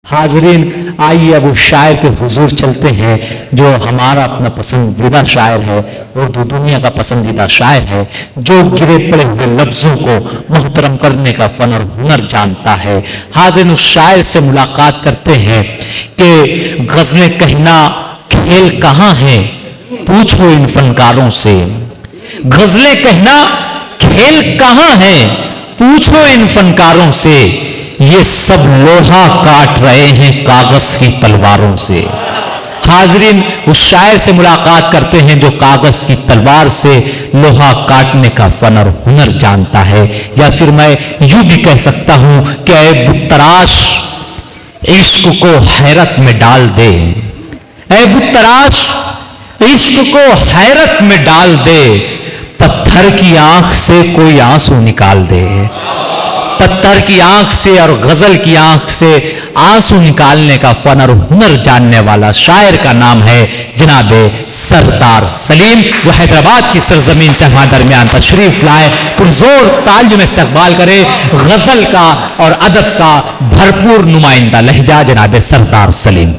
हाजरीन, आइए अब उस शायर के हुजूर चलते हैं जो हमारा अपना पसंदीदा शायर है और दुनिया का पसंदीदा शायर है, जो गिरे पड़े हुए लफ्जों को मुहतरम करने का फन और हुनर जानता है। हाजरीन, उस शायर से मुलाकात करते हैं कि गज़लें कहना खेल कहाँ है, पूछो इन फनकारों से। गज़लें कहना खेल कहाँ है, पूछो इन फनकारों से। ये सब लोहा काट रहे हैं कागज की तलवारों से। हाजरीन, उस शायर से मुलाकात करते हैं जो कागज की तलवार से लोहा काटने का फन और हुनर जानता है। या फिर मैं यूं भी कह सकता हूं कि ऐ बुतराश इश्क को हैरत में डाल दे, ऐ बुतराश इश्क को हैरत में डाल दे, पत्थर की आंख से कोई आंसू निकाल दे। पत्थर की आंख से और गजल की आंख से आंसू निकालने का फन और हुनर जानने वाला शायर का नाम है जनाबे सरदार सलीम। वो हैदराबाद की सरजमीन से हमारे दरमियान तशरीफ लाए, पुरजोर तालियों में इस्तकबाल करे गजल का और अदब का भरपूर नुमाइंदा लहजा जनाबे सरदार सलीम।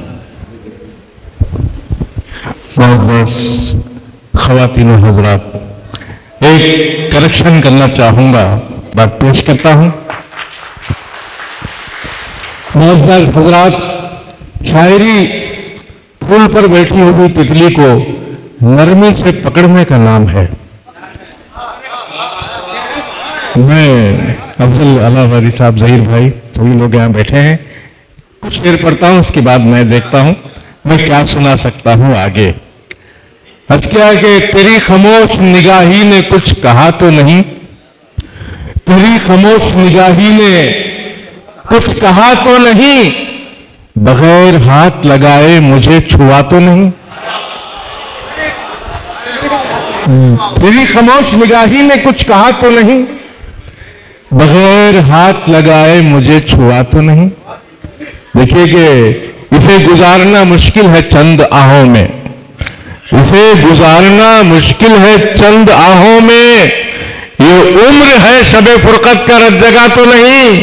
ख़वातीन और हज़रात, एक करेक्शन करना चाहूंगा, बात पेश करता हूं। मोअज़्ज़ज़ हज़रात, शायरी फूल पर बैठी हुई तितली को नरमी से पकड़ने का नाम है। मैं अफजल अलाहाबादी साहब, ज़हीर भाई, सभी लोग यहाँ बैठे हैं। कुछ शेर पढ़ता हूँ, उसके बाद मैं देखता हूँ मैं क्या सुना सकता हूँ आगे। हंस के आगे, तेरी खामोश निगाही ने कुछ कहा तो नहीं, तेरी खामोश निगाही ने कुछ कहा तो नहीं, बगैर हाथ लगाए मुझे छुआ तो नहीं। तेरी खामोश निगाही ने कुछ कहा तो नहीं, बगैर हाथ लगाए मुझे छुआ तो नहीं। देखिए कि इसे गुजारना मुश्किल है चंद आहों में, इसे गुजारना मुश्किल है चंद आहों में, ये उम्र है शबे फुरकत का रत जगह तो नहीं।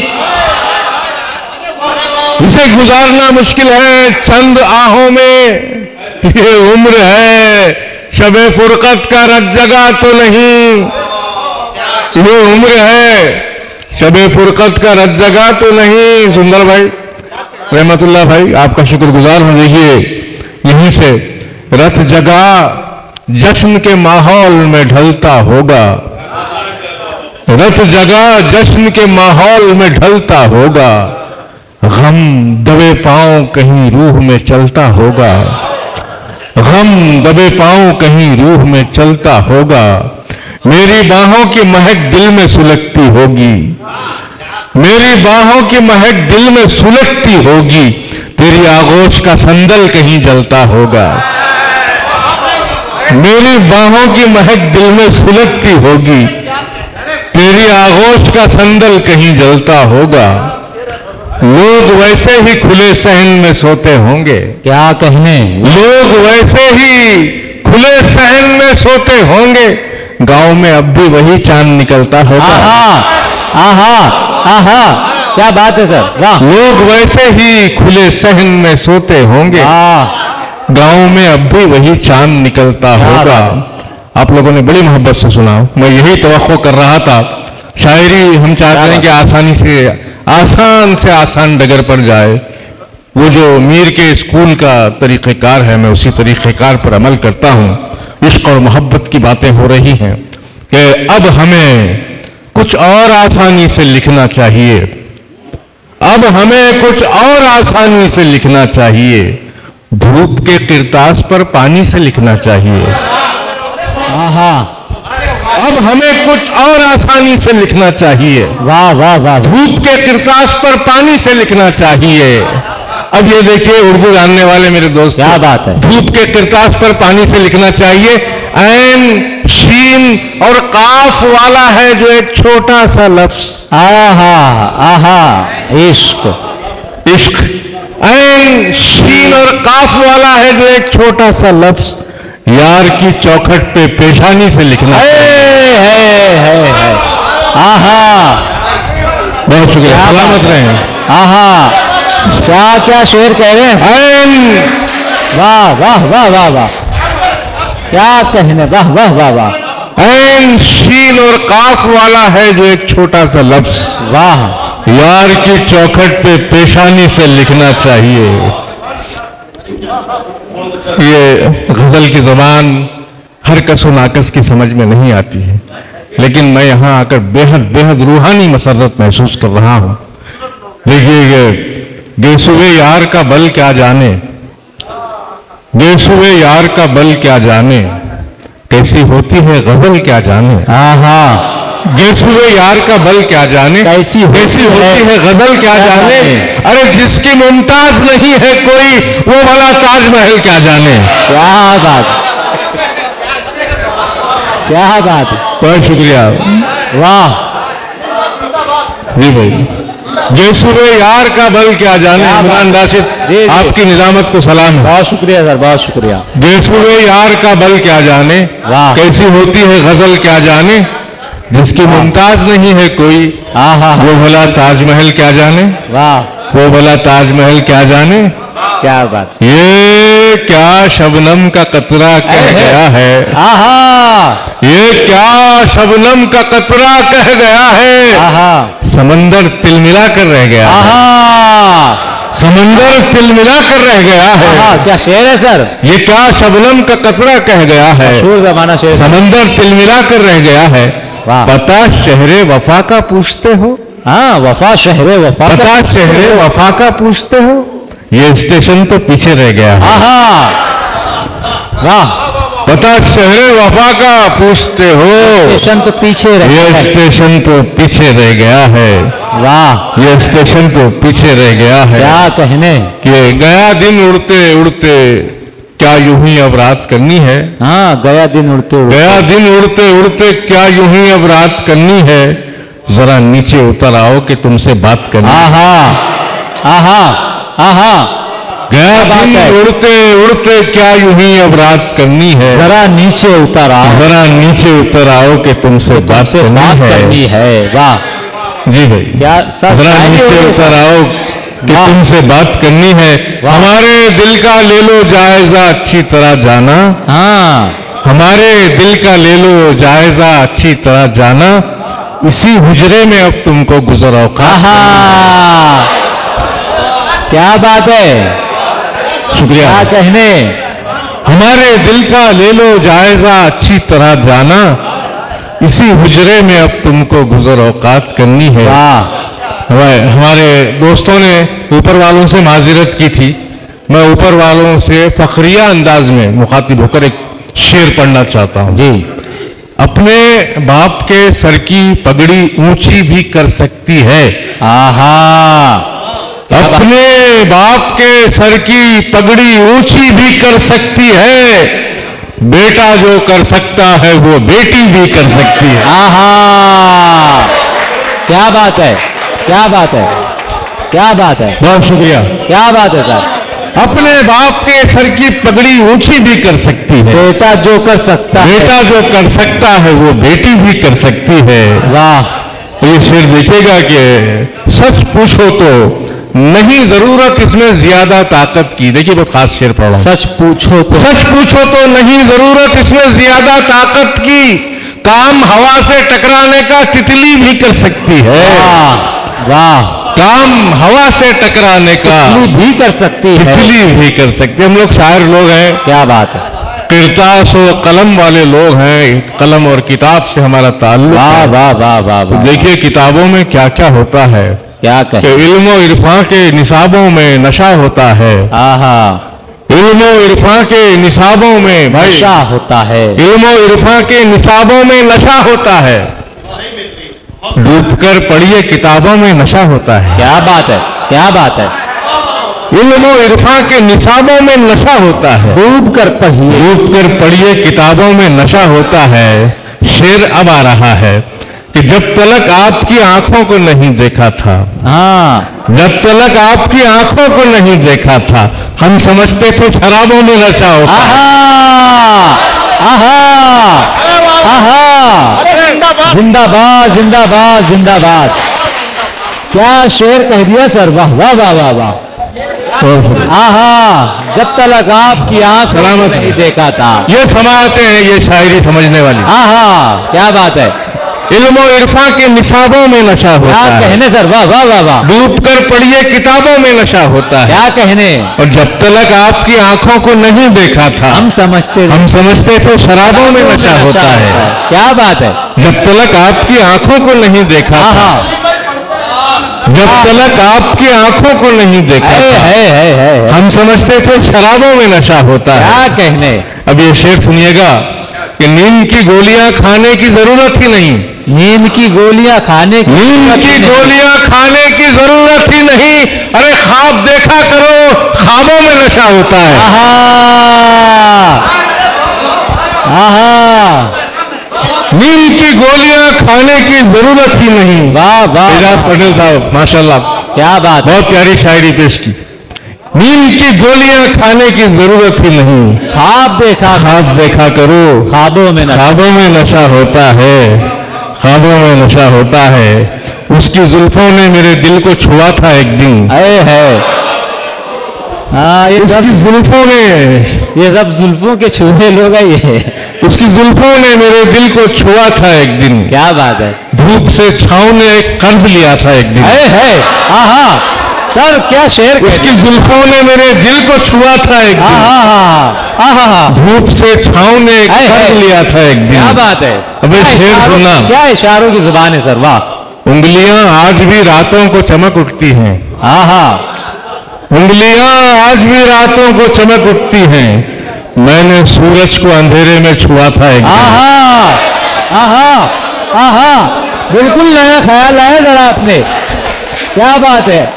इसे गुजारना मुश्किल है चंद आहों में, ये उम्र है शबे फुरकत का रत जगह तो नहीं। ये उम्र है शबे फुरकत का रत जगह तो नहीं। सुंदर भाई, रहमतुल्लाह भाई, आपका शुक्रगुजार हूं। देखिए यहीं से रथ जगा जश्न के माहौल में ढलता होगा, रथ जगा जश्न के माहौल में ढलता होगा, गम दबे पांव कहीं रूह में चलता होगा, गम दबे पांव कहीं रूह में चलता होगा। मेरी बाहों की महक दिल में सुलगती होगी, मेरी बाहों की महक दिल में सुलगती होगी, तेरी आगोश का संदल कहीं जलता होगा। मेरी बाहों की महक दिल में सुलगती होगी, तेरी आगोश का संदल कहीं जलता होगा। लोग वैसे ही खुले सहन में सोते होंगे, क्या कहने, लोग वैसे ही खुले सहन में सोते होंगे, गांव में अब भी वही चांद निकलता होगा। आहा आहा आहा, क्या बात है सर, वाह। लोग वैसे ही खुले सहन में सोते होंगे, गांव में अब भी वही चांद निकलता होगा। आप लोगों ने बड़ी मोहब्बत से सुना, मैं यही तवक्को कर रहा था। शायरी हम चाहते हैं कि आसानी से आसान डगर पर जाए। वो जो मीर के स्कूल का तरीक़ेकार है, मैं उसी तरीक़ेकार पर अमल करता हूँ। इश्क और मोहब्बत की बातें हो रही हैं कि अब हमें कुछ और आसानी से लिखना चाहिए, अब हमें कुछ और आसानी से लिखना चाहिए, धूप के किरतास पर पानी से लिखना चाहिए। अब हमें कुछ और आसानी से लिखना चाहिए, वाह वाह वाह, धूप के किरतास पर पानी से लिखना चाहिए। अब ये देखिए उर्दू जानने वाले मेरे दोस्त, क्या बात है, धूप के किरतास पर पानी से लिखना चाहिए। ऐन शीन और काफ वाला है जो एक छोटा सा लफ्ज, आहा आहा, इश्क इश्क। ऐन शीन और काफ वाला है जो एक छोटा सा लफ्ज, यार की चौखट पे पेशानी से लिखना है। आहा, बहुत शुक्रिया, सलामत रहें। आहा, क्या क्या शेर कह रहे हैं। ऐन वाह वाह वाह वाह वाह, क्या कहने, वाह वाह वाह वाह। ऐन शीन और काफ वाला है जो एक छोटा सा लफ्ज वाह, यार की चौखट पे पेशानी से लिखना चाहिए। ये गजल की जुबान हर कसो नाकस की समझ में नहीं आती है, लेकिन मैं यहाँ आकर बेहद बेहद रूहानी मसरत महसूस कर रहा हूँ। देखिए, गेसुए यार का बल क्या जाने, गेसुए यार का बल क्या जाने, कैसी होती है गजल क्या जाने। हाँ, गेसुए यार का बल क्या जाने, कैसी होती है गजल क्या जाने। अरे जिसकी मुमताज नहीं है कोई, वो वाला ताजमहल क्या जाने। क्या बात, क्या बात, बहुत शुक्रिया। वाह जी भाई, गेसुए यार का बल क्या जाने। इमरान राशिद, आपकी निजामत को सलाम है। बहुत शुक्रिया सर, बहुत शुक्रिया। गेसुए यार का बल क्या जाने, वाह, कैसी होती है गजल क्या जाने। जिसकी मुमताज नहीं है कोई, वो भला ताजमहल क्या जाने। वाह, वो भला ताजमहल क्या जाने। क्या बात। ये क्या शबनम का कतरा कह गया है। आहा, ये क्या शबनम का कतरा कह गया है। आहा, समंदर तिलमिला कर रह गया। आहा, समंदर तिलमिला कर रह गया है। आहा, क्या शेर है सर। ये क्या शबनम का कतरा कह गया है। मशहूर ज़माना शेर। समंदर तिलमिला कर रह गया है। पता शहरे वफा का पूछते हो। हाँ, वफा शहरे वफा, पता शहरे वफा का पूछते हो। ये स्टेशन तो पीछे रह गया है। वाह, पता शहरे वफा का पूछते हो। स्टेशन तो पीछे रह गया ये है। स्टेशन तो पीछे रह गया है। वाह, ये स्टेशन तो पीछे रह गया है। क्या कहने। कि गया दिन उड़ते उड़ते क्या यूं ही अब रात करनी है। हाँ, गया दिन उड़ते उड़ते, गया दिन उड़ते उड़ते क्या यूं ही अब रात करनी है। जरा नीचे उतर आओ कि तुमसे बात करनी है। आहा, आहा, आहा, गया दिन उड़ते उड़ते क्या यूं ही अब रात करनी है। जरा नीचे उतर आओ, जरा नीचे उतर आओ कि तुमसे बात करनी है। वाह जी भाई, क्या सब जरा नीचे उतर आओ कि तुमसे बात करनी है। हमारे दिल का ले लो जायजा अच्छी तरह जाना। हाँ, हमारे दिल का ले लो जायजा अच्छी तरह जाना। इसी हुजरे में अब तुमको गुजर औकात। क्या बात है, शुक्रिया। क्या कहने। हमारे दिल का ले लो जायजा अच्छी तरह जाना। इसी हुजरे में अब तुमको गुजर औकात करनी है। हमारे दोस्तों ने ऊपर वालों से माजिरत की थी। मैं ऊपर वालों से फखरिया अंदाज में मुखातिब होकर एक शेर पढ़ना चाहता हूँ। जी। अपने बाप के सर की पगड़ी ऊंची भी कर सकती है। आहा, अपने बाप के सर की पगड़ी ऊंची भी कर सकती है। बेटा जो कर सकता है वो बेटी भी कर सकती है। आहा, क्या बात है, क्या बात है, क्या बात है। बहुत शुक्रिया। क्या बात है सर। अपने बाप के सर की पगड़ी ऊंची भी कर सकती है। बेटा जो कर सकता है, बेटा जो कर सकता है वो बेटी भी कर सकती है। वाह। ये शेर देखिएगा कि सच पूछो तो नहीं जरूरत इसमें ज्यादा ताकत की। देखिए बहुत खास शेर पढ़ रहा हूं। सच पूछो तो, सच पूछो तो नहीं जरूरत इसमें ज्यादा ताकत की। काम हवा से टकराने का तितली भी कर सकती है। वाह, काम हवा से टकराने का तितली भी कर सकती है। तितली भी कर सकती है। हम लोग शायर लोग हैं। क्या बात है। किरतास और कलम वाले लोग हैं। कलम और किताब से हमारा ताल्लुक वाह है। वाह वाह वाह वाह। देखिए किताबों में क्या क्या होता है। क्या कि कहे। इल्म और इरफां के निसाबों में नशा होता है। आहा, इल्म और इरफां के निसाबों में भाई नशा होता है। इल्म और इरफां के निसाबों में नशा होता है। डूबकर पढ़िए किताबों में नशा होता है। क्या बात है, क्या बात है। इल्म और इरफां के निसाबों में नशा होता है। डूब कर पढ़िए, डूब कर पढ़िए किताबों में नशा होता है। शेर अब आ रहा है कि जब तलक आपकी आंखों को नहीं देखा था। हाँ, जब तलक आपकी आंखों को नहीं देखा था, हम समझते थे शराबों में नशा होता है। आहा, आहा, आहा, जिंदाबाद जिंदाबाद जिंदाबाद। क्या शेर कह दिया सर। वाह वाह वाह वाह वाह। आहा, जब तक आपकी आंख सलामत नहीं देखा था। ये समाते हैं ये शायरी समझने वाली। आहा, क्या बात है। इल्म और इरफा के निसाबों में नशा होता क्या है। कहने सर, वाह वाह वाह वाह। डूब कर पढ़िए किताबों में नशा होता है। क्या कहने। और जब तक आपकी आंखों को नहीं देखा था हम समझते थे शराबों में नशा होता है। क्या बात है। जब तक आपकी आंखों को नहीं देखा था, जब तक आपकी आंखों को नहीं देखा था, है। हम समझते थे शराबों में नशा होता है। क्या कहने। अब ये शेर सुनिएगा कि नींद की गोलियां खाने की जरूरत ही नहीं। नींद की गोलियां खाने की गोलियां खाने की जरूरत ही नहीं। अरे ख्वाब देखा करो, ख्वाबों में नशा होता है। नींद की गोलियां खाने की जरूरत ही नहीं। वाह वाह एजाज पटेल साहब माशाल्लाह, क्या बात। बहुत प्यारी शायरी पेश की। नींद की गोलियां खाने की जरूरत ही नहीं। ख्वाब देखा करो, ख्वाबों में नशा होता है। ख्वाबों में नशा होता है। उसकी जुल्फों ने मेरे दिल को छुआ था एक दिन। उसकी जुल्फों ने, ये सब जुल्फों के छूने लोग है ये। उसकी जुल्फों ने मेरे दिल को छुआ था एक दिन। क्या बात है। धूप से छांव ने एक कर्ज लिया था एक दिन। आहा, सर क्या शेर। उसकी जुल्फों ने मेरे दिल को छुआ था एक दिन। धूप से छांव ने एक कर्ज लिया था एक दिन। क्या बात है। अबे शेर सुना। क्या इशारों की जुबान है सर, वाह। उंगलियां आज भी रातों को चमक उठती हैं। उंगलियां आज भी रातों को चमक उठती हैं। मैंने सूरज को अंधेरे में छुआ था एक दिन। बिल्कुल नया ख्याल आया जरा आपने। क्या बात है।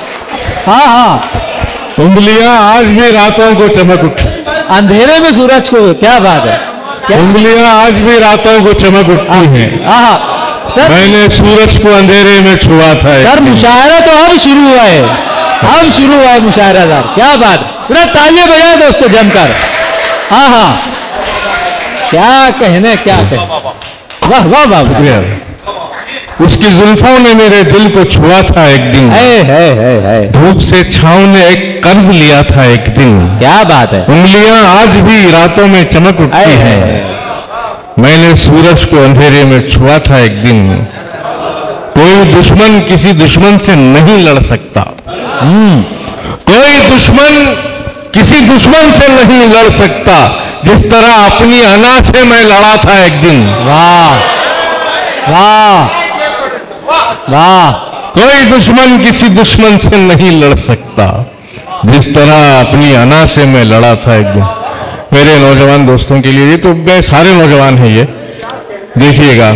उंगलियां आज भी रातों को चमक उठती, अंधेरे में सूरज को। क्या बात है। उंगलियां आज भी रातों को चमक उठती हैं। सर मैंने सूरज को अंधेरे में छुआ था। सर मुशायरा तो अब शुरू हुआ है, अब शुरू हुआ है मुशायरा सर। क्या बात। पूरा तालियां बजाए दोस्तों जमकर। क्या कहने, क्या कहने। वाह वाह वाह। उसकी जुल्फों ने मेरे दिल को छुआ था एक दिन। धूप से छांव ने एक कर्ज लिया था एक दिन। क्या बात है। उंगलियां आज भी रातों में चमक उठती हैं। मैंने सूरज को अंधेरे में छुआ था एक दिन। कोई दुश्मन किसी दुश्मन से नहीं लड़ सकता। कोई दुश्मन किसी दुश्मन से नहीं लड़ सकता, जिस तरह अपनी अना से मैं लड़ा था एक दिन। वाह वाह वाह। कोई दुश्मन किसी दुश्मन से नहीं लड़ सकता, जिस तरह अपनी अना से मैं लड़ा था एक दिन। मेरे नौजवान दोस्तों के लिए, ये तो मैं सारे नौजवान हैं, ये देखिएगा।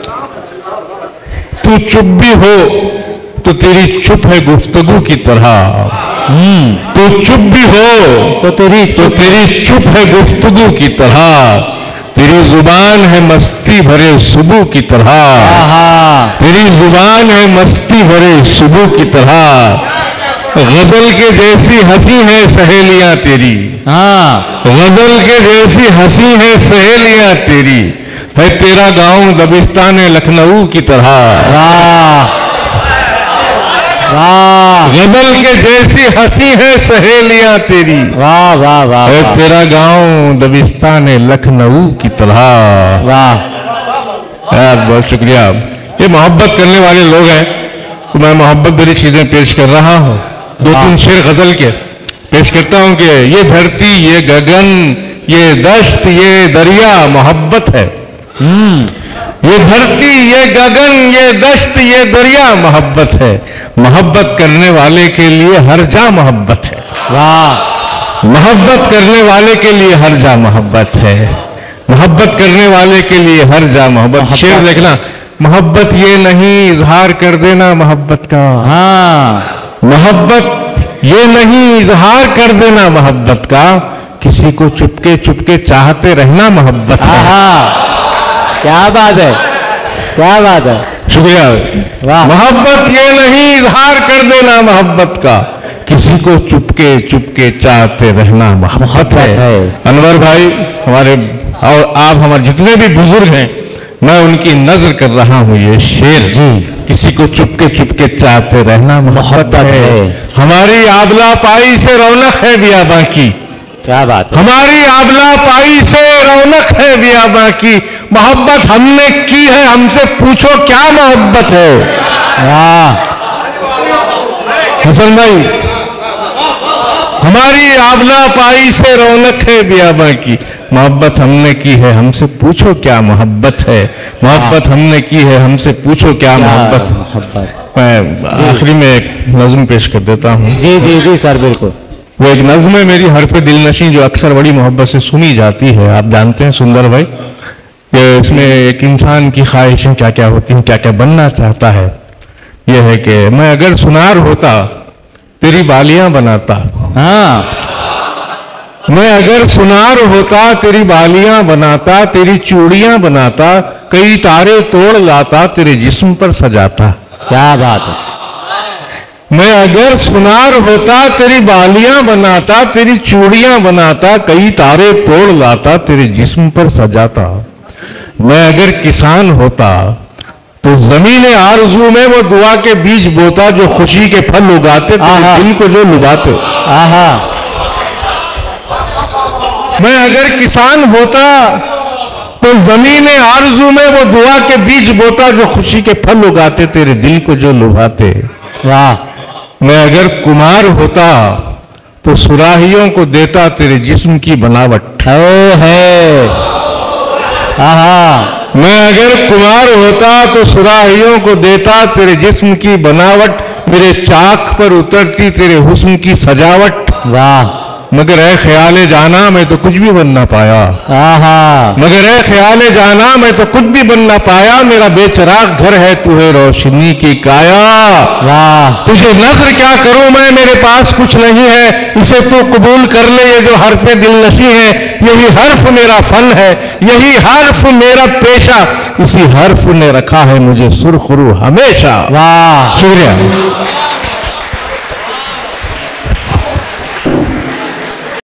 तू चुप भी हो तो तेरी चुप है गुफ्तगू की तरह। तू चुप भी हो तो तेरी चुप है गुफ्तगू की तरह। तेरी जुबान है मस्ती भरे सुबह की तरह। तेरी जुबान है मस्ती भरे सुबह की तरह। गजल के जैसी हंसी है सहेलियां तेरी। गजल के जैसी हंसी है सहेलियां तेरी। है तेरा गांव दबिस्तान लखनऊ की तरह। गजल के जैसी हंसी है सहेलियां तेरी। वाह वाह वाह। है तेरा गांव दबिस्तान लखनऊ की तरह। वाह यार, बहुत शुक्रिया। ये मोहब्बत करने वाले लोग हैं, तो मैं मोहब्बत भरी चीजें पेश कर रहा हूँ। दो तीन शेर गजल के पेश करता हूँ कि ये धरती, ये गगन, ये दश्त, ये दरिया मोहब्बत है। ये धरती, ये गगन, ये दश्त, ये दरिया मोहब्बत है। मोहब्बत करने वाले के लिए हर जा मोहब्बत है। वाह। मोहब्बत करने वाले के लिए हर जा मोहब्बत है। मोहब्बत करने वाले के लिए हर जा मोहब्बत। शेर देखना, मोहब्बत ये नहीं इजहार कर देना मोहब्बत का। मोहब्बत ये नहीं इजहार कर देना मोहब्बत का। किसी को चुपके चुपके चाहते रहना मोहब्बत है। क्या बात है, क्या बात है। शुक्रिया। मोहब्बत ये नहीं इजहार कर देना मोहब्बत का। किसी को चुपके चुपके चाहते रहना मोहब्बत है। अनवर भाई हमारे और आप हमारे जितने भी बुजुर्ग हैं, मैं उनकी नजर कर रहा हूँ ये शेर जी। किसी को चुपके चुपके चाहते रहना मोहब्बत है। हमारी आबला पाई से रौनक है बियाबां की, क्या बात है। हमारी आबला पाई से रौनक है बियाबां की, मोहब्बत हमने की है, हमसे पूछो क्या मोहब्बत है। वाह हसन भाई, हमारी आबला पाई से रौनक है बियाबां की, मोहब्बत हमने की है, हमसे पूछो क्या मोहब्बत है। मोहब्बत हमने की है, हमसे पूछो क्या मोहब्बत। मैं आखिरी में एक नज्म पेश कर देता हूँ। जी जी जी सर, बिल्कुल। वो एक नज्म है मेरी हरफ दिलनशी, जो अक्सर बड़ी मोहब्बत से सुनी जाती है। आप जानते हैं सुंदर भाई, कि इसमें एक इंसान की ख्वाहिशें क्या क्या होती हैं, क्या क्या बनना चाहता है। यह है कि मैं अगर सुनार होता तेरी बालियां बनाता। हाँ, मैं अगर सुनार होता तेरी बालियां बनाता, तेरी चूड़ियां बनाता, कई तारे तोड़ लाता, तेरे जिस्म पर सजाता। क्या बात है। मैं अगर सुनार होता तेरी बालियां बनाता, तेरी चूड़ियां बनाता, कई तारे तोड़ लाता, तेरे जिस्म पर सजाता। मैं अगर किसान होता तो जमीन आरज़ू में वो दुआ के बीज बोता, जो खुशी के फल उगाते, तेरे दिल को जो लुभाते। आहा। मैं अगर किसान होता तो जमीन आरज़ू में वो दुआ के बीज बोता, जो खुशी के फल उगाते, तेरे दिल को जो लुभाते। वाह। मैं अगर कुमार होता तो सुराहियों को देता, तेरे जिस्म की बनावट। है। आहा। मैं अगर कुमार होता तो सुराहियों को देता, तेरे जिस्म की बनावट, मेरे चाक पर उतरती तेरे हुस्न की सजावट। वाह। मगर ऐ ख्याले जाना मैं तो कुछ भी बन ना पाया। आहा। मगर ऐ ख्याले जाना मैं तो कुछ भी बन ना पाया, मेरा बेचराग घर है तू है रोशनी की काया। वाह। तुझे नजर क्या करूं मैं, मेरे पास कुछ नहीं है, इसे तू कबूल कर ले, ये जो हर्फ दिलनशी है, यही हर्फ मेरा फन है, यही हर्फ मेरा पेशा, इसी हर्फ ने रखा है मुझे सुरखरू हमेशा। वाह। शुक्रिया।